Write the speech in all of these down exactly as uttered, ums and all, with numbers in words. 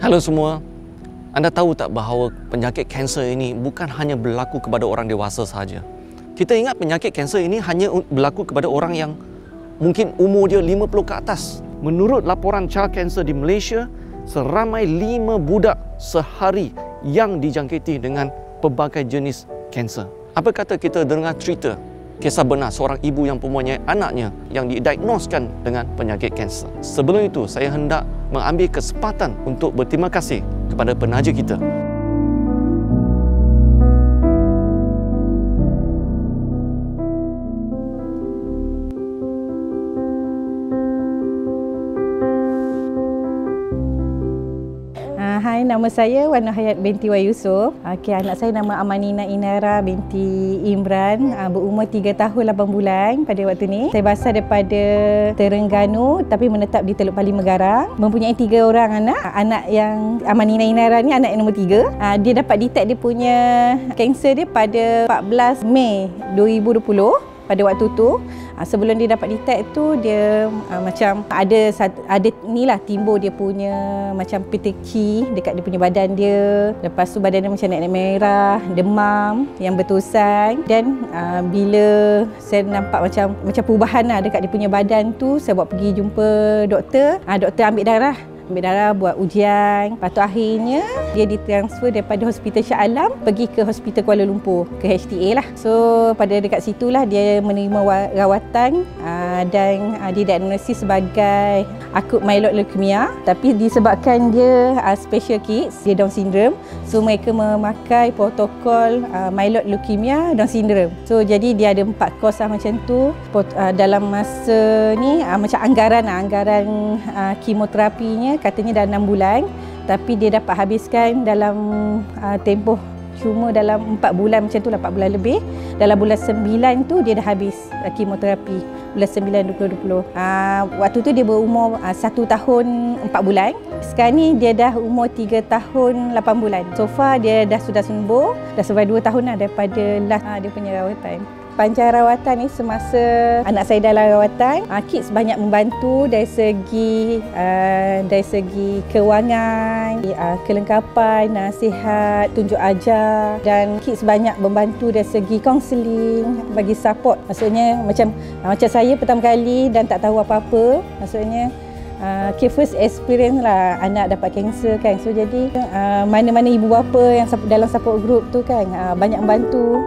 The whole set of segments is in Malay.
Halo semua, anda tahu tak bahawa penyakit kanser ini bukan hanya berlaku kepada orang dewasa sahaja. Kita ingat penyakit kanser ini hanya berlaku kepada orang yang mungkin umur dia lima puluh ke atas. Menurut laporan Child Cancer di Malaysia, seramai lima budak sehari yang dijangkiti dengan pelbagai jenis kanser. Apa kata kita dengar cerita kisah benar seorang ibu yang mempunyai anaknya yang didiagnoskan dengan penyakit kanser. Sebelum itu, saya hendak mengambil kesempatan untuk berterima kasih kepada penaja kita. Hai, nama saya Wan Hayat binti Wan Yusof. Okay, anak saya nama Amanina Inara binti Imran, berumur tiga tahun lapan bulan pada waktu ni. Saya berasal daripada Terengganu tapi menetap di Teluk Pali Megarang. Mempunyai tiga orang anak. Anak yang Amanina Inara ni anak yang nombor tiga. Dia dapat detect dia punya kanser dia pada empat belas Mei dua ribu dua puluh. Pada waktu tu, sebelum dia dapat detect tu, dia uh, macam ada ada ni lah timbul dia punya macam peteki dekat dia punya badan dia. Lepas tu badan dia macam naik-naik merah, demam yang berterusan. Dan uh, bila saya nampak macam macam perubahan lah dekat dia punya badan tu, saya buat pergi jumpa doktor. Uh, doktor ambil darah. Ambil darah, buat ujian. Lepas tu akhirnya dia ditransfer daripada Hospital Shah Alam pergi ke Hospital Kuala Lumpur, ke H T A lah. So pada dekat situlah dia menerima rawatan aa, dan aa, didiagnosis sebagai akut myeloid leukemia. Tapi disebabkan dia aa, special kids, dia Down syndrome, so mereka memakai protokol aa, myeloid leukemia Down syndrome. So jadi dia ada empat kos lah macam tu. Aa, dalam masa ni aa, macam anggaran anggaran aa, kemoterapinya katanya dah enam bulan, tapi dia dapat habiskan dalam uh, tempoh cuma dalam empat bulan macam tu lah, empat bulan lebih. Dalam bulan sembilan tu dia dah habis uh, kemoterapi. Bulan sembilan dua ribu dua puluh. Uh, waktu tu dia berumur uh, satu tahun empat bulan. Sekarang ni dia dah umur tiga tahun lapan bulan. So far dia dah sudah sembuh. Dah sampai dua tahun lah daripada last uh, dia punya rawatan. Panjang rawatan ni semasa anak saya dalam rawatan, uh, kids banyak membantu dari segi uh, dari segi kewangan, uh, kelengkapan, nasihat, tunjuk ajar, dan kids banyak membantu dari segi kaunseling, bagi support. Maksudnya macam uh, macam saya pertama kali dan tak tahu apa-apa, maksudnya Uh, okay, first experience lah anak dapat kanser kan. So jadi uh, mana-mana ibu bapa yang dalam support group tu kan uh, banyak membantu.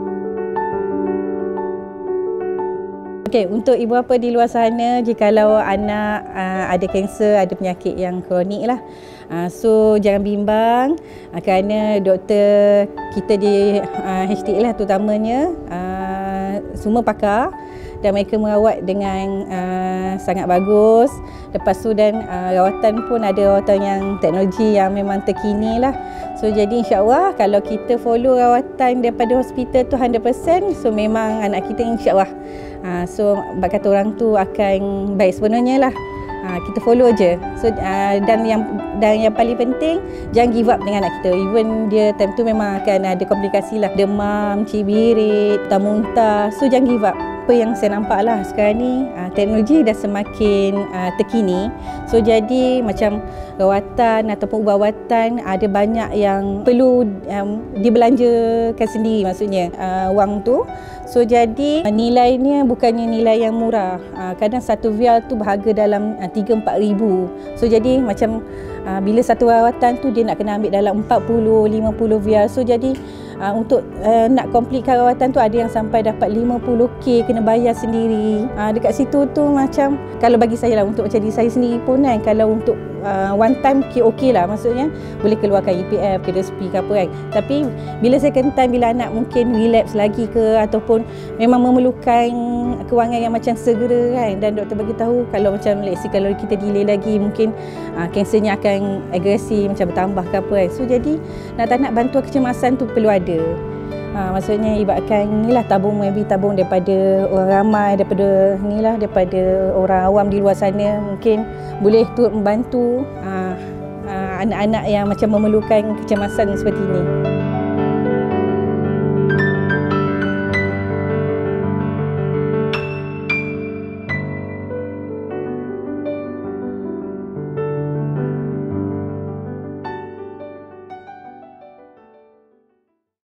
Okay, untuk ibu bapa di luar sana, jikalau anak uh, ada kanser, ada penyakit yang kronik lah, uh, so jangan bimbang uh, kerana doktor kita di uh, H T A lah terutamanya uh, semua pakar dan mereka merawat dengan uh, sangat bagus. Lepas tu dan uh, rawatan pun ada rawatan yang teknologi yang memang terkini lah. So jadi insyaAllah kalau kita follow rawatan daripada hospital tu one hundred percent, so memang anak kita insyaAllah uh, so bak kata orang tu akan baik sebenarnya lah. Uh, kita follow je. So uh, dan yang dan yang paling penting, jangan give up dengan anak kita. Even dia time tu memang akan ada komplikasi lah, demam, cibirit, muntah. So jangan give up. Apa yang saya nampak lah sekarang ni, uh, teknologi dah semakin uh, terkini. So jadi macam rawatan ataupun ubat-ubatan ada banyak yang perlu um, dibelanjakan sendiri, maksudnya uh, wang tu. So jadi uh, nilainya bukannya nilai yang murah. Uh, kadang satu vial tu berharga dalam uh, tiga empat ribu. So jadi macam uh, bila satu rawatan tu dia nak kena ambil dalam empat puluh lima puluh vial. So jadi uh, untuk uh, nak completekan rawatan tu ada yang sampai dapat lima puluh K kena bayar sendiri. Uh, dekat situ tu macam kalau bagi saya lah, untuk macam diri saya sendiri pun kan, kalau untuk uh, one time okey okay lah, maksudnya boleh keluarkan E P F ke R S P ke apa kan. Tapi bila second time, bila anak mungkin relapse lagi ke ataupun memang memerlukan kewangan yang macam segera kan, dan doktor bagi tahu kalau macam let's say kalau kita delay lagi mungkin uh, kansernya akan agresi macam bertambah ke apa kan. So jadi nak tak nak bantuan kecemasan tu perlu ada. Ha, maksudnya ibaratkan inilah tabung, maybe tabung daripada orang ramai, daripada inilah daripada orang awam di luar sana, mungkin boleh turut membantu ha, ha, anak-anak yang macam memerlukan kecemasan seperti ini.